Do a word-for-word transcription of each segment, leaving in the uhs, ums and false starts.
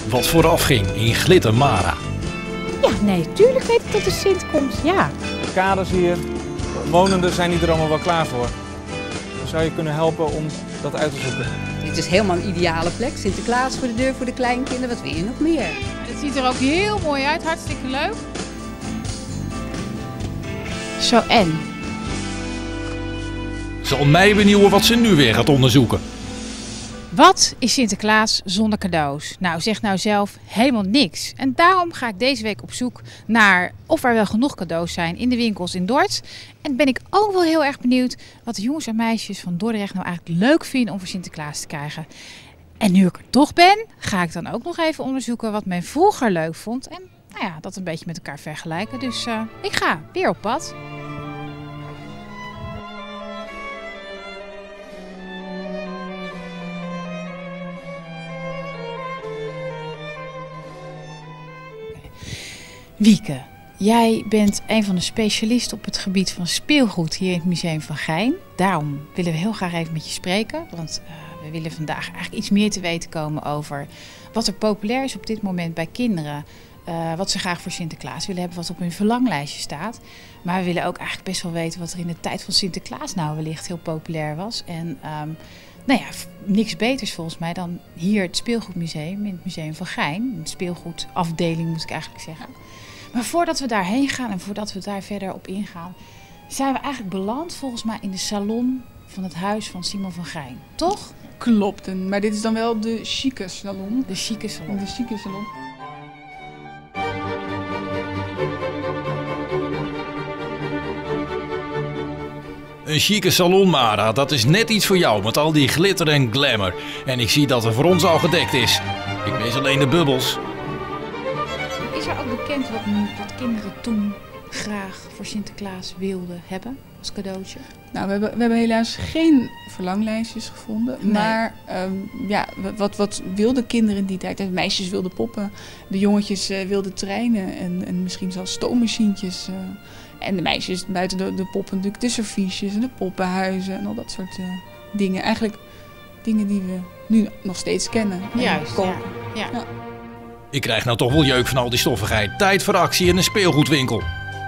wat vooraf ging in Glittermara. Ja, nee, tuurlijk weet ik dat de Sint komt, ja. De kaders hier, wonenden zijn niet er allemaal wel klaar voor. Dan zou je kunnen helpen om dat uit te zoeken. Dit is helemaal een ideale plek. Sinterklaas voor de deur voor de kleinkinderen. Wat wil je nog meer? Het ziet er ook heel mooi uit, hartstikke leuk. Zo en? Zal mij benieuwen wat ze nu weer gaat onderzoeken. Wat is Sinterklaas zonder cadeaus? Nou, zeg nou zelf helemaal niks. En daarom ga ik deze week op zoek naar of er wel genoeg cadeaus zijn in de winkels in Dordts. En ben ik ook wel heel erg benieuwd wat de jongens en meisjes van Dordrecht nou eigenlijk leuk vinden om voor Sinterklaas te krijgen. En nu ik er toch ben, ga ik dan ook nog even onderzoeken wat men vroeger leuk vond. En nou ja, dat een beetje met elkaar vergelijken. Dus uh, ik ga weer op pad. Wieke, jij bent een van de specialisten op het gebied van speelgoed hier in het Museum van Gein. Daarom willen we heel graag even met je spreken. Want uh, we willen vandaag eigenlijk iets meer te weten komen over wat er populair is op dit moment bij kinderen. Uh, wat ze graag voor Sinterklaas willen hebben, wat op hun verlanglijstje staat. Maar we willen ook eigenlijk best wel weten wat er in de tijd van Sinterklaas nou wellicht heel populair was. En um, nou ja, niks beters volgens mij dan hier het speelgoedmuseum in het Museum van Gein. De speelgoedafdeling moet ik eigenlijk zeggen. Maar voordat we daarheen gaan en voordat we daar verder op ingaan, zijn we eigenlijk beland volgens mij in de salon van het huis van Simon van Gein. Toch? Klopt, maar dit is dan wel de chique salon. De chique salon. De chique salon. Een chique salon, Mara, dat is net iets voor jou met al die glitter en glamour. En ik zie dat er voor ons al gedekt is. Ik mis alleen de bubbels. Is er ook bekend wat, wat kinderen toen graag voor Sinterklaas wilden hebben als cadeautje? Nou, we hebben, we hebben helaas geen verlanglijstjes gevonden. Nee. Maar um, ja, wat, wat wilden kinderen in die tijd? De meisjes wilden poppen, de jongetjes uh, wilden treinen en, en misschien zelfs stoommachientjes. Uh, en de meisjes buiten de, de poppen natuurlijk de serviesjes en de poppenhuizen en al dat soort uh, dingen. Eigenlijk dingen die we nu nog steeds kennen. Juist, ja. ja. ja. Ik krijg nou toch wel jeuk van al die stoffigheid. Tijd voor actie in een speelgoedwinkel.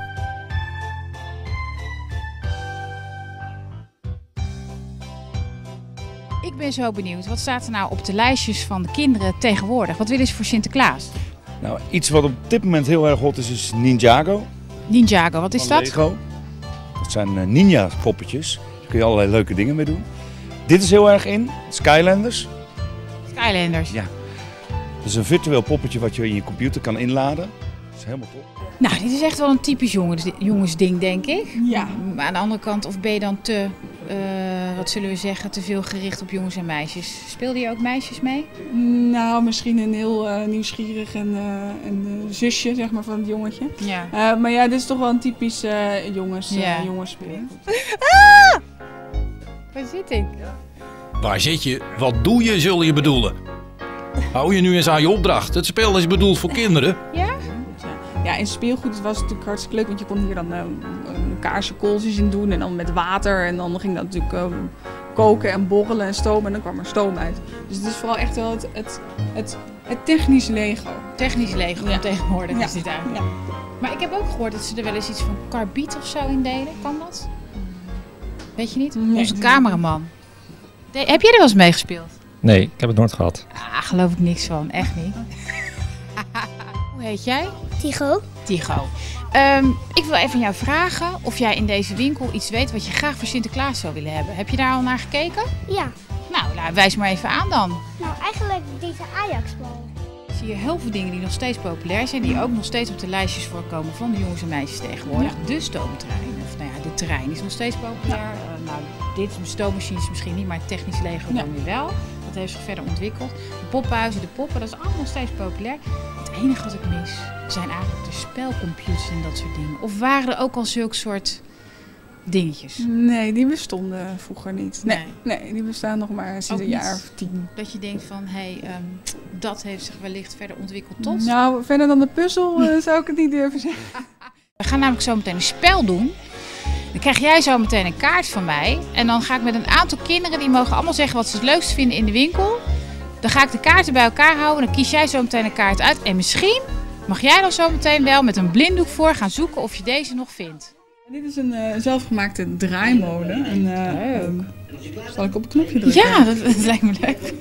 Ik ben zo benieuwd. Wat staat er nou op de lijstjes van de kinderen tegenwoordig? Wat willen ze voor Sinterklaas? Nou, iets wat op dit moment heel erg hot is, is Ninjago. Ninjago, wat is van dat? Lego. Dat zijn uh, ninja poppetjes. Daar kun je allerlei leuke dingen mee doen. Dit is heel erg in. Skylanders. Skylanders. Ja. Dat is een virtueel poppetje wat je in je computer kan inladen. Dat is helemaal top. Nou, dit is echt wel een typisch jongens, jongensding, denk ik. Ja. Maar aan de andere kant, of ben je dan te, uh, wat zullen we zeggen, te veel gericht op jongens en meisjes? Speelde je ook meisjes mee? Nou, misschien een heel uh, nieuwsgierig en, uh, en uh, zusje, zeg maar, van het jongetje. Ja. Uh, maar ja, dit is toch wel een typisch uh, jongens, ja. uh, jongensspeel. Ah! Waar zit ik? Waar zit je? Wat doe je, zul je bedoelen? Hou je nu eens aan je opdracht. Het spel is bedoeld voor kinderen. Ja? Ja, in speelgoed was het natuurlijk hartstikke leuk, want je kon hier dan uh, kaarsen, kooltjes in doen en dan met water. En dan ging dat natuurlijk uh, koken en borrelen en stomen en dan kwam er stoom uit. Dus het is vooral echt wel het, het, het, het technisch Lego. Technisch Lego ja. tegenwoordig ja. is dit eigenlijk. Ja. Maar ik heb ook gehoord dat ze er wel eens iets van karbiet of zo in deden. Kan dat? Weet je niet? Nee. Onze cameraman. De, heb jij er wel eens mee gespeeld? Nee, ik heb het nooit gehad. Ah, geloof ik niks van. Echt niet. Hoe heet jij? Tigo. Tigo. Um, ik wil even aan jou vragen of jij in deze winkel iets weet wat je graag voor Sinterklaas zou willen hebben. Heb je daar al naar gekeken? Ja. Nou, nou wijs maar even aan dan. Nou, eigenlijk deze Ajax-bal. Zie je heel veel dingen die nog steeds populair zijn, die ook nog steeds op de lijstjes voorkomen van de jongens en meisjes tegenwoordig. Ja. De stoomtrein, of nou ja, de trein is nog steeds populair. Ja. Uh, nou, dit is stoommachines misschien niet, maar technisch Lego ja. dan weer wel. Dat heeft zich verder ontwikkeld. De poppenhuizen, de poppen, dat is allemaal nog steeds populair. Het enige wat ik mis zijn eigenlijk de spelcomputers en dat soort dingen. Of waren er ook al zulke soort dingetjes? Nee, die bestonden vroeger niet. Nee, nee. nee die bestaan nog maar sinds een jaar of tien. Dat je denkt van, hé, hey, um, dat heeft zich wellicht verder ontwikkeld tot? Nou, verder dan de puzzel uh, zou ik het niet durven zeggen. We gaan namelijk zo meteen een spel doen. Dan krijg jij zo meteen een kaart van mij. En dan ga ik met een aantal kinderen, die mogen allemaal zeggen wat ze het leukst vinden in de winkel. Dan ga ik de kaarten bij elkaar houden. Dan kies jij zo meteen een kaart uit. En misschien mag jij dan zo meteen wel met een blinddoek voor gaan zoeken of je deze nog vindt. Dit is een uh, zelfgemaakte draaimolen. En, uh, um, zal ik op het knopje drukken? Ja, dat, dat lijkt me leuk.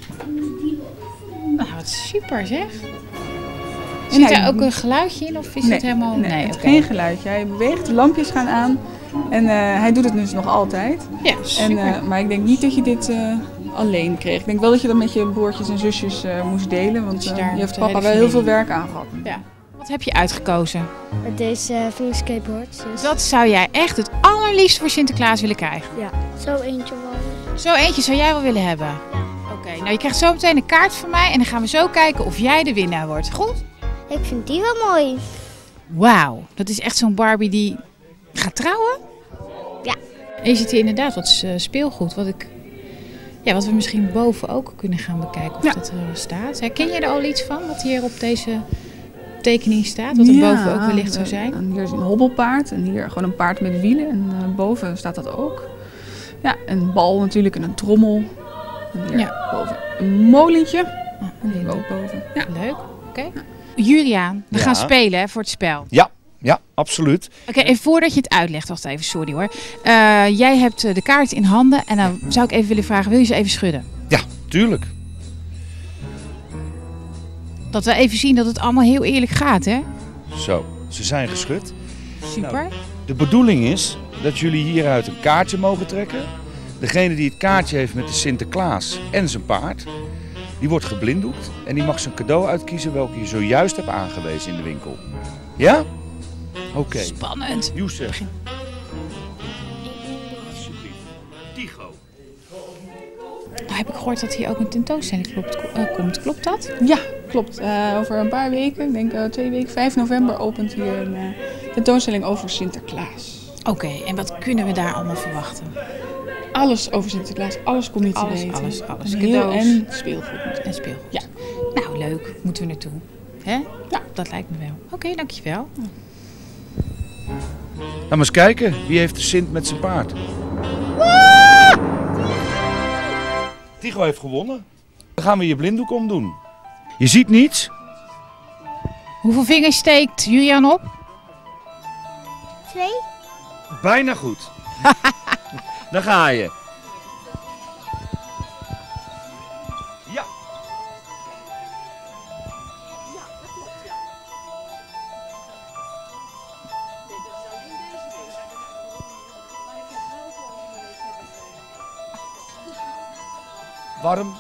Nou, wat super zeg. Zit hij, er ook een geluidje in of is nee, het helemaal... Nee, nee het okay. geen geluidje. Hij beweegt, de lampjes gaan aan. En uh, hij doet het dus nog altijd. Ja, super. En, uh, maar ik denk niet dat je dit uh, alleen kreeg. Ik denk wel dat je dat met je broertjes en zusjes uh, moest delen. Want uh, je heeft papa wel heel veel werk aangehad. Ja. Wat heb je uitgekozen? Deze uh, vingerskateboard. Dus... Dat zou jij echt het allerliefst voor Sinterklaas willen krijgen? Ja, zo eentje wel. Zo eentje zou jij wel willen hebben? Ja. Oké, okay, nou je krijgt zo meteen een kaart van mij en dan gaan we zo kijken of jij de winnaar wordt. Goed? Ik vind die wel mooi. Wauw, dat is echt zo'n Barbie die gaat trouwen? Ja. En je ziet hier inderdaad wat speelgoed, wat ik... Ja, wat we misschien boven ook kunnen gaan bekijken of ja. dat er staat. Herken je er al iets van, wat hier op deze tekening staat? Wat er ja, boven ook wellicht zou zijn? En hier is een hobbelpaard en hier gewoon een paard met wielen. En uh, boven staat dat ook. Ja, een bal natuurlijk en een trommel. En hier ja. boven een molentje. Oh, en hier ook boven. Ja. Leuk, oké. Okay. Ja. Juriaan, we ja. gaan spelen hè, voor het spel. Ja, ja, absoluut. Oké, okay, en voordat je het uitlegt, wacht even, sorry hoor. Uh, jij hebt de kaart in handen en dan zou ik even willen vragen, wil je ze even schudden? Ja, tuurlijk. Dat we even zien dat het allemaal heel eerlijk gaat, hè? Zo, ze zijn geschud. Super. Nou, de bedoeling is dat jullie hieruit een kaartje mogen trekken. Degene die het kaartje heeft met de Sinterklaas en zijn paard, die wordt geblinddoekt en die mag zijn cadeau uitkiezen welke je zojuist hebt aangewezen in de winkel. Ja? Oké. Okay. Spannend. Youssef. Alsjeblieft. Tigo. Nou heb ik gehoord dat hier ook een tentoonstelling klopt, uh, komt. Klopt dat? Ja, klopt. Uh, over een paar weken, ik denk uh, twee weken, vijf november opent hier een uh, tentoonstelling over Sinterklaas. Oké, okay, en wat kunnen we daar allemaal verwachten? Alles over Sinterklaas, alles komt niet te alles, weten. Alles, alles, Cadeaus. En speelgoed. En speelgoed. Ja. Nou, leuk. Moeten we naartoe. Hè? Ja. Dat lijkt me wel. Oké, okay, dankjewel. Ja. Laten we eens kijken. Wie heeft de Sint met zijn paard? Ah! Tigo heeft gewonnen. Dan gaan we je blinddoek omdoen. Je ziet niets. Hoeveel vingers steekt Juriaan op? Twee. Bijna goed. Dan ga je. Ja. Ja, dat klopt, ja. Warm.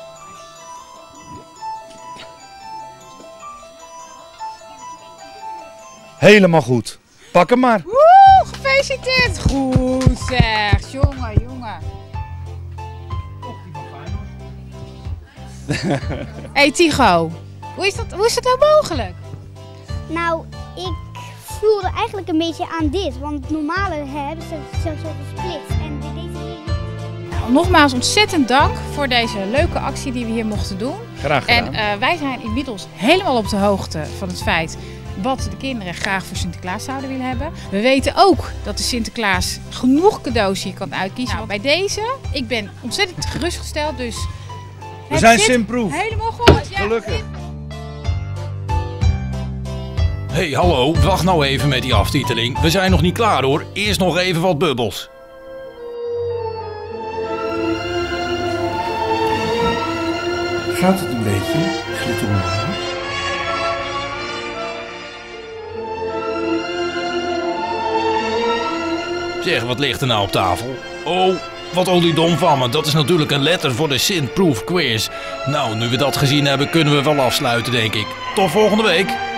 Helemaal goed. Pak hem maar. Woe, gefeliciteerd. Goed zeg. Jongen, jongen. Hé hey, Tigo, hoe is, dat, hoe is dat nou mogelijk? Nou, ik voelde eigenlijk een beetje aan dit. Want het normale hebben ze zo, zo gesplitst. En deze hier... Nou, nogmaals ontzettend dank voor deze leuke actie die we hier mochten doen. Graag gedaan. En uh, wij zijn inmiddels helemaal op de hoogte van het feit wat de kinderen graag voor Sinterklaas zouden willen hebben. We weten ook dat de Sinterklaas genoeg cadeaus hier kan uitkiezen. Nou, bij deze, ik ben ontzettend gerustgesteld, dus... We zijn Simproof. Helemaal goed. Ja, gelukkig. Hey, hallo, wacht nou even met die aftiteling. We zijn nog niet klaar hoor. Eerst nog even wat bubbels. Gaat het een beetje, glittermama? Zeg, wat ligt er nou op tafel? Oh, wat oliedom van me. Dat is natuurlijk een letter voor de Sinproof quiz. Nou, nu we dat gezien hebben, kunnen we wel afsluiten, denk ik. Tot volgende week.